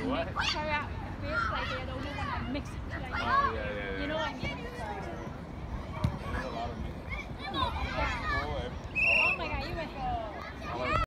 what? Carry out fish like they don't want to mix it. Like, Oh, yeah. you know what I mean? There's a lot of meat. Yeah. Oh my god, you were